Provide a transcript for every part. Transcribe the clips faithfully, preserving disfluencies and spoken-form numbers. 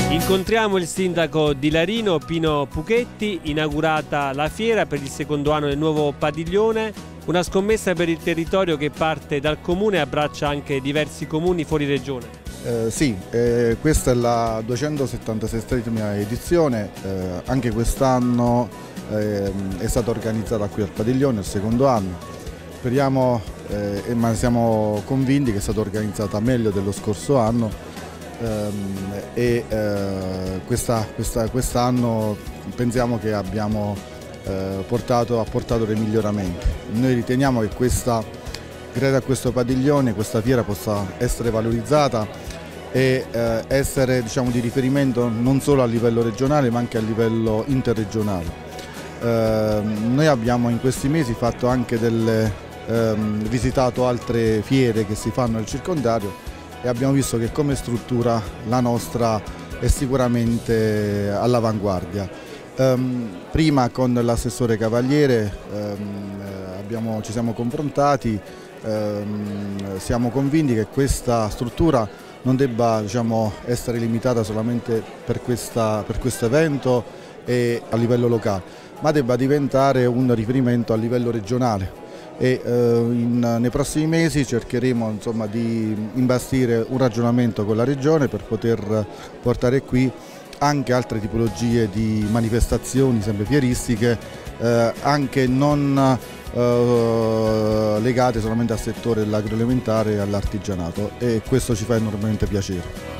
Incontriamo il sindaco di Larino, Pino Puchetti. Inaugurata la fiera per il secondo anno del nuovo padiglione, una scommessa per il territorio che parte dal comune e abbraccia anche diversi comuni fuori regione. Eh, sì, eh, questa è la duecentosettantaseiesima edizione, eh, anche quest'anno eh, è stata organizzata qui al padiglione, il secondo anno. Speriamo, eh, ma siamo convinti che è stata organizzata meglio dello scorso anno. E eh, quest'anno pensiamo che abbiamo eh, portato, ha portato dei miglioramenti. Noi riteniamo che questa, grazie a questo padiglione, questa fiera possa essere valorizzata e eh, essere, diciamo, di riferimento non solo a livello regionale ma anche a livello interregionale. Eh, noi abbiamo in questi mesi fatto anche delle, ehm, visitato altre fiere che si fanno nel circondario e abbiamo visto che come struttura la nostra è sicuramente all'avanguardia. Um, prima con l'assessore Cavaliere um, abbiamo, ci siamo confrontati, um, siamo convinti che questa struttura non debba, diciamo, essere limitata solamente per, questa, per questo evento e a livello locale, ma debba diventare un riferimento a livello regionale. E eh, in, nei prossimi mesi cercheremo, insomma, di imbastire un ragionamento con la Regione per poter portare qui anche altre tipologie di manifestazioni, sempre fieristiche, eh, anche non eh, legate solamente al settore dell'agroalimentare e all'artigianato, e questo ci fa enormemente piacere.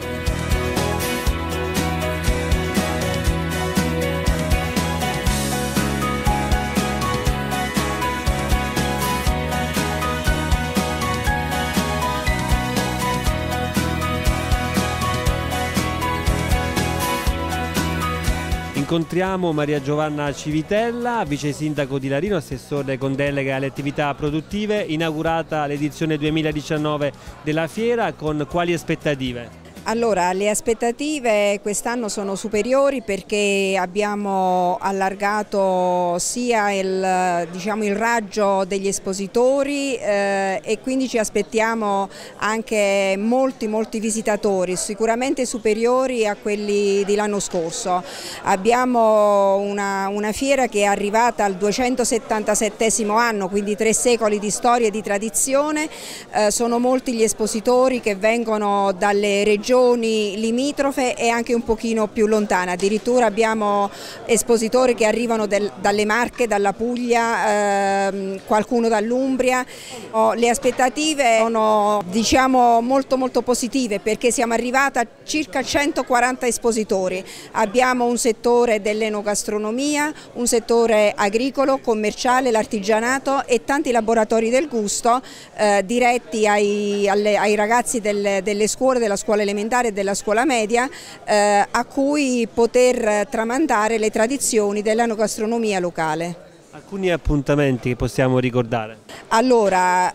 Incontriamo Maria Giovanna Civitella, vice sindaco di Larino, assessore con delega alle attività produttive. Inaugurata l'edizione duemiladiciannove della fiera, con quali aspettative? Allora, le aspettative quest'anno sono superiori perché abbiamo allargato sia il, diciamo, il raggio degli espositori eh, e quindi ci aspettiamo anche molti molti visitatori, sicuramente superiori a quelli dell'anno scorso. Abbiamo una, una fiera che è arrivata al duecentosettantasettesimo anno, quindi tre secoli di storia e di tradizione. Eh, sono molti gli espositori che vengono dalle regioni limitrofe e anche un pochino più lontane. Addirittura abbiamo espositori che arrivano del, dalle Marche, dalla Puglia, ehm, qualcuno dall'Umbria. Oh, le aspettative sono, diciamo, molto molto positive perché siamo arrivati a circa centoquaranta espositori. Abbiamo un settore dell'enogastronomia, un settore agricolo, commerciale, l'artigianato e tanti laboratori del gusto eh, diretti ai, alle, ai ragazzi delle, delle scuole, della scuola elementare e della scuola media, eh, a cui poter tramandare le tradizioni dell'enogastronomia locale. Alcuni appuntamenti che possiamo ricordare? Allora,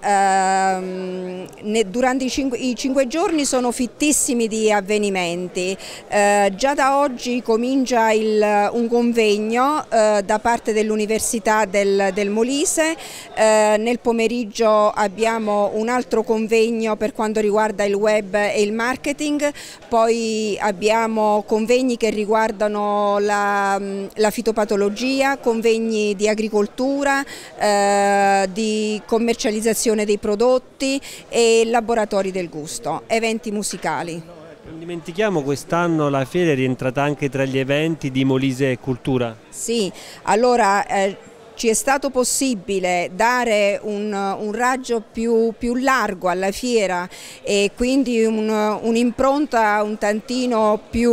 ehm, ne, durante i cinque, i cinque giorni sono fittissimi di avvenimenti. Eh, già da oggi comincia il, un convegno eh, da parte dell'Università del, del Molise. Eh, nel pomeriggio abbiamo un altro convegno per quanto riguarda il web e il marketing, poi abbiamo convegni che riguardano la, la fitopatologia, convegni di agricoltura, eh, di commercializzazione dei prodotti e laboratori del gusto, eventi musicali. Non dimentichiamo, quest'anno la fiera è rientrata anche tra gli eventi di Molise Cultura. Sì, allora eh, ci è stato possibile dare un, un raggio più, più largo alla fiera e quindi un'impronta un, un tantino più,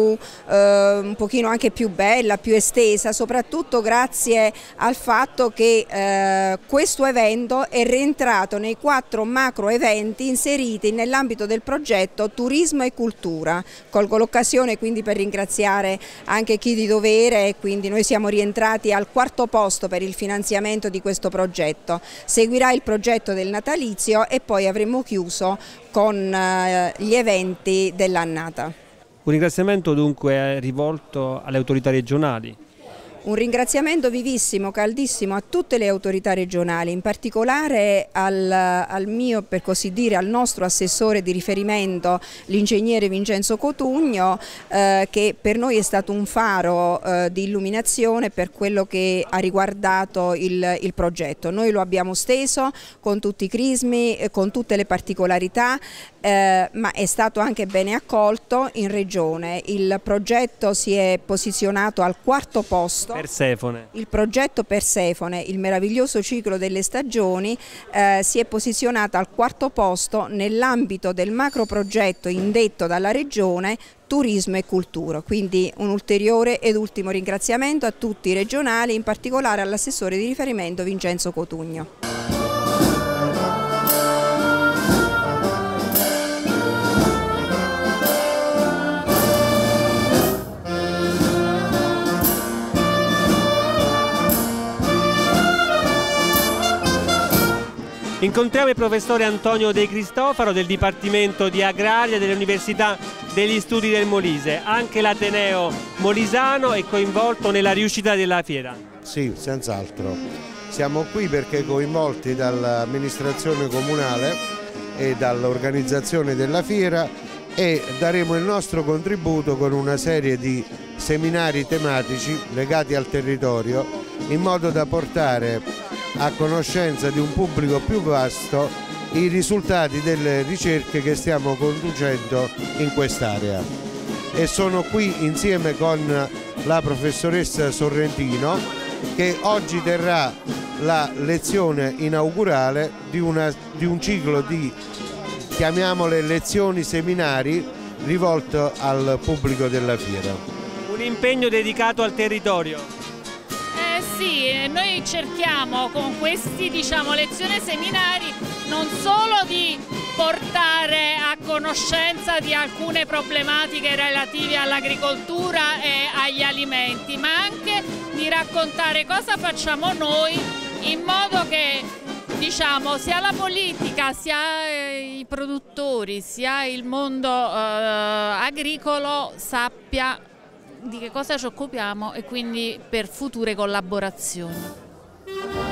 eh, un pochino anche più bella, più estesa, soprattutto grazie al fatto che eh, questo evento è rientrato nei quattro macro eventi inseriti nell'ambito del progetto Turismo e Cultura. Colgo l'occasione quindi per ringraziare anche chi di dovere, e quindi noi siamo rientrati al quarto posto per il finanziamento di questo progetto. Seguirà il progetto del natalizio e poi avremo chiuso con eh, gli eventi dell'annata. Un ringraziamento dunque è rivolto alle autorità regionali. Un ringraziamento vivissimo, caldissimo a tutte le autorità regionali, in particolare al, al mio, per così dire, al nostro assessore di riferimento, l'ingegnere Vincenzo Cotugno, eh, che per noi è stato un faro eh, di illuminazione per quello che ha riguardato il, il progetto. Noi lo abbiamo steso con tutti i crismi, eh, con tutte le particolarità, eh, ma è stato anche bene accolto in regione. Il progetto si è posizionato al quarto posto. Persefone. Il progetto Persefone, il meraviglioso ciclo delle stagioni, eh, si è posizionato al quarto posto nell'ambito del macro progetto indetto dalla Regione Turismo e Cultura. Quindi un ulteriore ed ultimo ringraziamento a tutti i regionali, in particolare all'assessore di riferimento Vincenzo Cotugno. Incontriamo il professore Antonio De Cristofaro del Dipartimento di Agraria dell'Università degli Studi del Molise. Anche l'Ateneo molisano è coinvolto nella riuscita della fiera. Sì, senz'altro. Siamo qui perché coinvolti dall'amministrazione comunale e dall'organizzazione della fiera, e daremo il nostro contributo con una serie di seminari tematici legati al territorio, in modo da portare a conoscenza di un pubblico più vasto i risultati delle ricerche che stiamo conducendo in quest'area. E sono qui insieme con la professoressa Sorrentino, che oggi terrà la lezione inaugurale di, una, di un ciclo di, chiamiamole, lezioni seminari rivolto al pubblico della fiera. Un impegno dedicato al territorio. Sì, noi cerchiamo con questi, diciamo, lezioni e seminari non solo di portare a conoscenza di alcune problematiche relative all'agricoltura e agli alimenti, ma anche di raccontare cosa facciamo noi, in modo che, diciamo, sia la politica, sia i produttori, sia il mondo eh, agricolo sappia di che cosa ci occupiamo, e quindi per future collaborazioni.